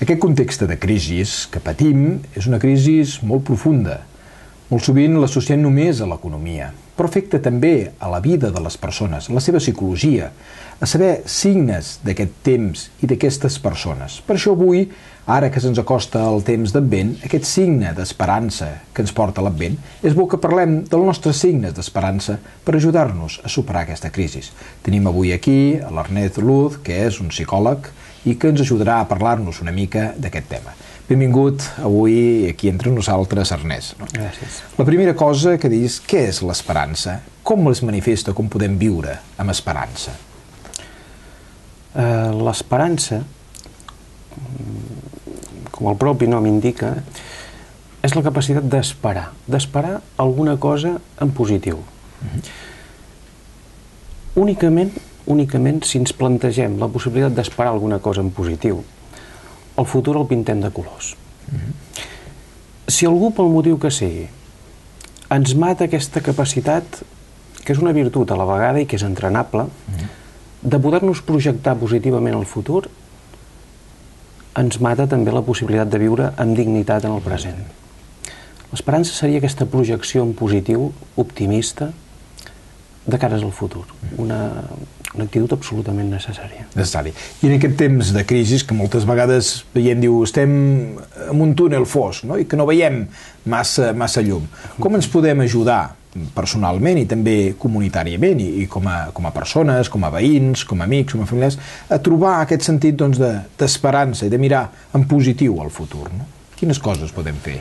Aquest context de crisi que patim és una crisi molt profunda. Molt sovint l'associem només a l'economia, però afecta també a la vida de les persones, a la seva psicologia, a saber signes d'aquest temps i d'aquestes persones. Per això avui, ara que se'ns acosta el temps d'Advent, aquest signe d'esperança que ens porta l'Advent, és bo que parlem dels nostres signes d'esperança per ajudar-nos a superar aquesta crisi. Tenim avui aquí l'Ernest Luz, que és un psicòleg i que ens ajudarà a parlar-nos una mica d'aquest tema. Benvingut avui aquí entre nosaltres, Ernest. Gràcies. La primera cosa que dius, què és l'esperança? Com es manifesta, com podem viure amb esperança? L'esperança, com el propi nom indica, és la capacitat d'esperar alguna cosa en positiu. Únicament si ens plantegem la possibilitat d'esperar alguna cosa en positiu, el futur el pintem de colors. Si algú, pel motiu que sigui, ens mata aquesta capacitat, que és una virtut a la vegada i que és entrenable, de poder-nos projectar positivament el futur, ens mata també la possibilitat de viure amb dignitat en el present. L'esperança seria aquesta projecció en positiu, optimista, de cares al futur. Una actitud absolutament necessària. I en aquest temps de crisi que moltes vegades veiem, diu, estem en un túnel fosc, no? I que no veiem massa llum. Com ens podem ajudar personalment i també comunitàriament i com a persones, com a veïns, com a amics, com a familiars, a trobar aquest sentit d'esperança i de mirar en positiu el futur, no? Quines coses podem fer?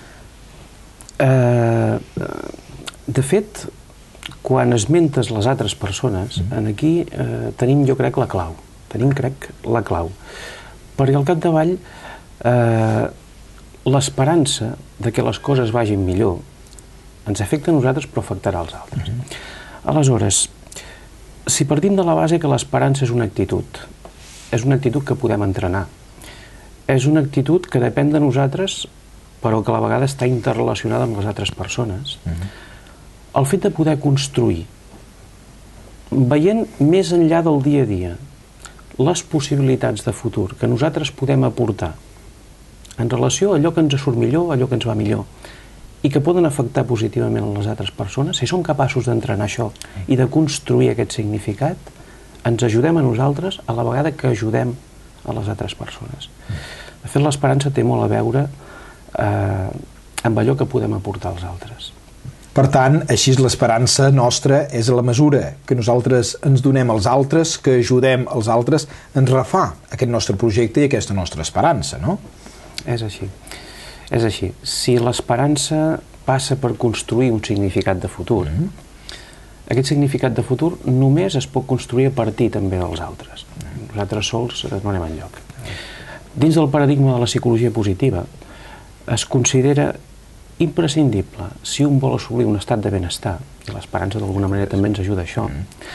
De fet, quan esmentes les altres persones, aquí tenim, jo crec, la clau. Perquè al capdavall l'esperança de que les coses vagin millor ens afecta a nosaltres però afectarà als altres. Aleshores, si partim de la base que l'esperança és una actitud que podem entrenar, és una actitud que depèn de nosaltres però que a la vegada està interrelacionada amb les altres persones, el fet de poder construir, veient més enllà del dia a dia, les possibilitats de futur que nosaltres podem aportar en relació a allò que ens surt millor, allò que ens va millor, i que poden afectar positivament les altres persones, si som capaços d'entrenar això i de construir aquest significat, ens ajudem a nosaltres a la vegada que ajudem a les altres persones. De fet, l'esperança té molt a veure amb allò que podem aportar als altres. Per tant, així l'esperança nostra és la mesura que nosaltres ens donem als altres, que ajudem als altres, ens refà aquest nostre projecte i aquesta nostra esperança, no? És així. Si l'esperança passa per construir un significat de futur, aquest significat de futur només es pot construir a partir també dels altres. Nosaltres sols no anem enlloc. Dins del paradigma de la psicologia positiva, es considera imprescindible, si un vol assolir un estat de benestar, i l'esperança d'alguna manera també ens ajuda a això,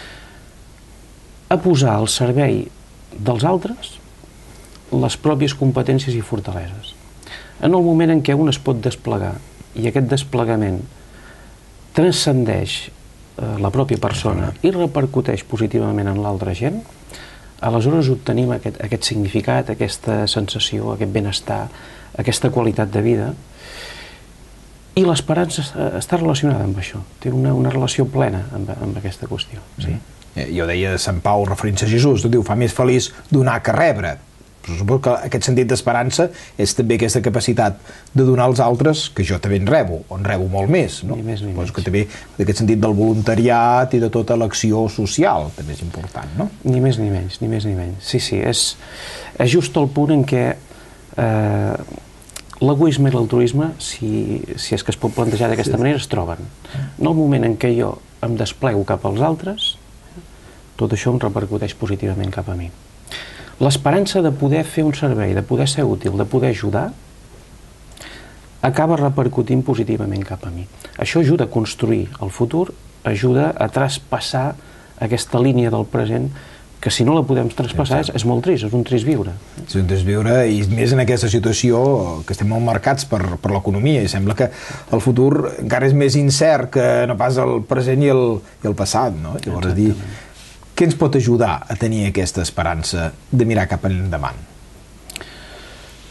a posar al servei dels altres les pròpies competències i fortaleses. En el moment en què un es pot desplegar i aquest desplegament transcendeix la pròpia persona i repercuteix positivament en l'altra gent, aleshores obtenim aquest significat, aquesta sensació, aquest benestar, aquesta qualitat de vida. I l'esperança està relacionada amb això, té una relació plena amb aquesta qüestió. Jo deia de Sant Pau, referint-se a Jesús, diu, fa més feliç donar que rebre. Suposo que aquest sentit d'esperança és també aquesta capacitat de donar als altres que jo també en rebo molt més. Ni més ni menys. Que també aquest sentit del voluntariat i de tota l'acció social també és important, no? Ni més ni menys. Sí, és just el punt en què l'egoisme i l'altruisme, si és que es pot plantejar d'aquesta manera, es troben. En el moment en què jo em desplego cap als altres, tot això em repercuteix positivament cap a mi. L'esperança de poder fer un servei, de poder ser útil, de poder ajudar, acaba repercutint positivament cap a mi. Això ajuda a construir el futur, ajuda a traspassar aquesta línia del present que si no la podem traspassar és molt trist, és un trist viure. És un trist viure, i més en aquesta situació que estem molt marcats per l'economia, i sembla que el futur encara és més incert que no pas el present i el passat, no? Llavors, dir, què ens pot ajudar a tenir aquesta esperança de mirar cap endavant?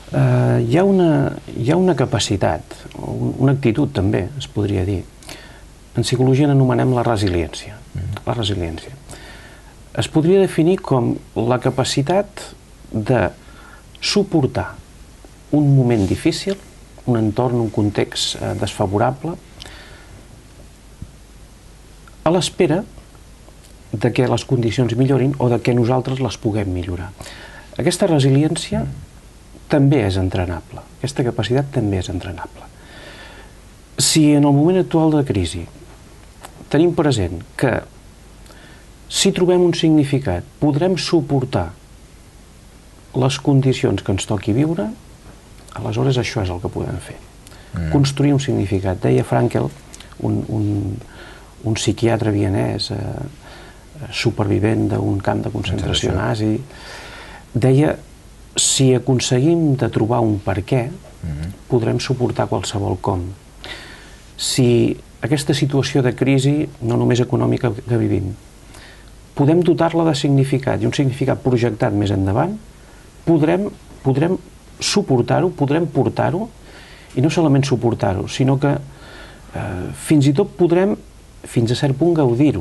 Hi ha una capacitat, una actitud també, es podria dir. En psicologia n'anomenem la resiliència. La resiliència. Es podria definir com la capacitat de suportar un moment difícil, un entorn, un context desfavorable, a l'espera de que les condicions millorin o de que nosaltres les puguem millorar. Aquesta resiliència també és entrenable. Aquesta capacitat també és entrenable. Si en el moment actual de crisi tenim present que si trobem un significat podrem suportar les condicions que ens toqui viure, aleshores això és el que podem fer. Construir un significat. Deia Frankl, un psiquiatre vienès, supervivent d'un camp de concentració nazi, deia: si aconseguim de trobar un per què, podrem suportar qualsevol com. Si aquesta situació de crisi, no només econòmica que vivim, podem dotar-la de significat, i un significat projectat més endavant, podrem suportar-ho, podrem portar-ho, i no solament suportar-ho, sinó que fins i tot podrem, fins a cert punt, gaudir-ho,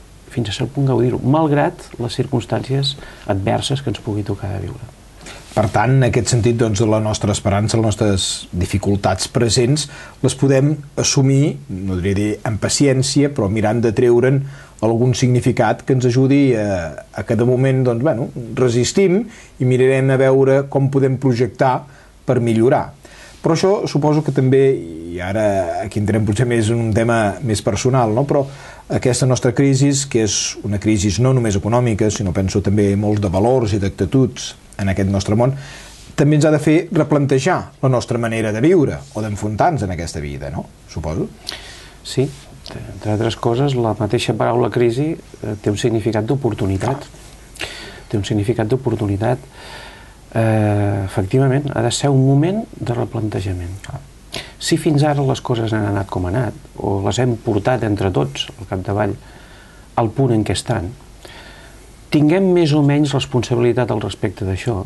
malgrat les circumstàncies adverses que ens pugui tocar de viure. Per tant, en aquest sentit, doncs, la nostra esperança, les nostres dificultats presents, les podem assumir, no diria dir amb paciència, però mirant de treure'n algun significat que ens ajudi a cada moment, doncs, bueno, resistim i mirarem a veure com podem projectar per millorar. Però això suposo que també, i ara aquí entrem potser més en un tema més personal, no? Però aquesta nostra crisi, que és una crisi no només econòmica, sinó penso també molts de valors i d'actituds en aquest nostre món, també ens ha de fer replantejar la nostra manera de viure o d'enfrontar-nos en aquesta vida, no? Suposo. Sí, entre altres coses, la mateixa paraula crisi té un significat d'oportunitat. Té un significat d'oportunitat. Efectivament, ha de ser un moment de replantejament. Si fins ara les coses han anat com han anat, o les hem portat entre tots, al capdavall, al punt en què estan, tinguem més o menys responsabilitat al respecte d'això,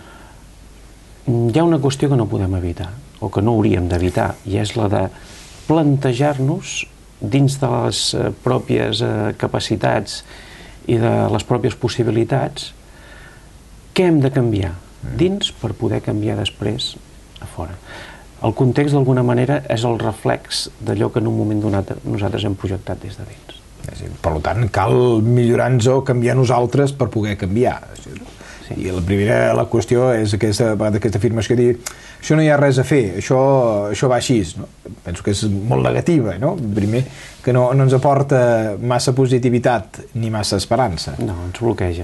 hi ha una qüestió que no podem evitar, o que no hauríem d'evitar, i és la de plantejar-nos, dins de les pròpies capacitats i de les pròpies possibilitats, què hem de canviar dins per poder canviar després a fora. El context, d'alguna manera, és el reflex d'allò que en un moment donat nosaltres hem projectat des de dins. Per tant, cal millorar-nos o canviar nosaltres per poder canviar. Sí. I la qüestió és aquesta afirmació de dir això no hi ha res a fer, això va així. No? Penso que és molt negativa, no? Primer, que no ens aporta massa positivitat ni massa esperança. No, ens bloqueja.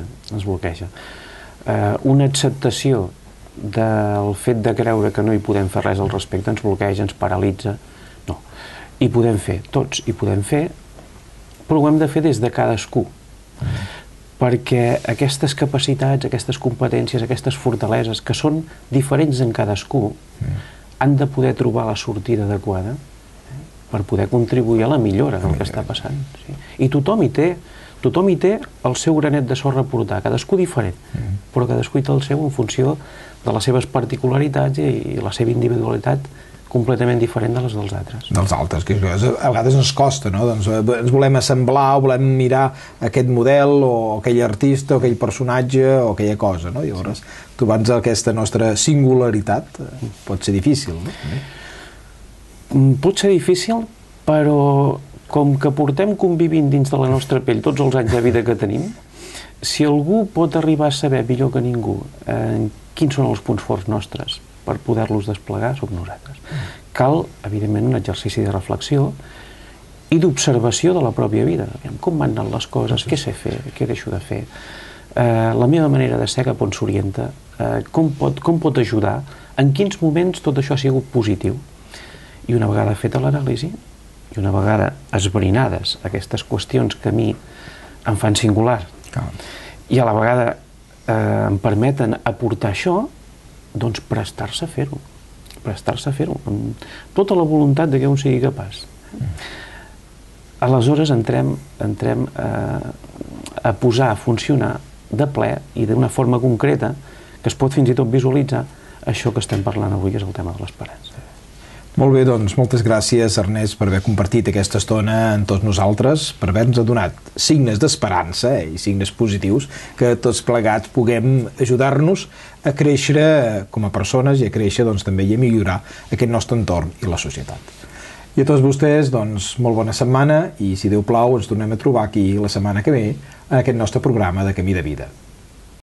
Una acceptació del fet de creure que no hi podem fer res al respecte ens bloqueja, ens paralitza. No. Hi podem fer, tots hi podem fer, però ho hem de fer des de cadascú. Perquè aquestes capacitats, aquestes competències, aquestes fortaleses, que són diferents en cadascú, han de poder trobar la sortida adequada per poder contribuir a la millora del que està passant. I tothom hi té el seu granet de sorra a portar, cadascú diferent, però cadascú hi té el seu en funció de les seves particularitats i la seva individualitat completament diferent de les dels altres. Dels altres, que a vegades ens costa, no? Doncs ens volem assemblar o volem mirar aquest model o aquell artista o aquell personatge o aquella cosa, no? Llavors, trobar-nos aquesta nostra singularitat pot ser difícil, no? Pot ser difícil, però com que portem convivint dins de la nostra pell tots els anys de vida que tenim, si algú pot arribar a saber millor que ningú quins són els punts forts nostres per poder-los desplegar, som nosaltres. Cal, evidentment, un exercici de reflexió i d'observació de la pròpia vida. Com van anar les coses, què sé fer, què deixo de fer, la meva manera de ser cap on s'orienta, com pot ajudar, en quins moments tot això ha sigut positiu. I una vegada feta l'anàlisi, i una vegada esbrinades aquestes qüestions que a mi em fan singular, i a la vegada em permeten aportar això, doncs prestar-se a fer-ho, amb tota la voluntat de que un sigui capaç. Aleshores entrem a posar a funcionar de ple i d'una forma concreta, que es pot fins i tot visualitzar, això que estem parlant avui, que és el tema de l'esperança. Molt bé, doncs, moltes gràcies, Ernest, per haver compartit aquesta estona amb tots nosaltres, per haver-nos donat signes d'esperança i signes positius, que tots plegats puguem ajudar-nos a créixer com a persones i a créixer doncs, també i a millorar aquest nostre entorn i la societat. I a tots vostès, doncs, molt bona setmana i, si Déu plau, ens tornem a trobar aquí la setmana que ve en aquest nostre programa de Camí de Vida.